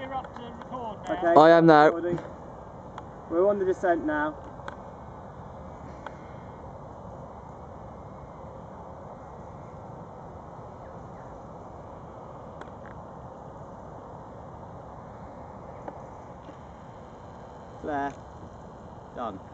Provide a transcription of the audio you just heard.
we're up to record now. Okay, I am now. recording. We're on the descent now. Flare. Done.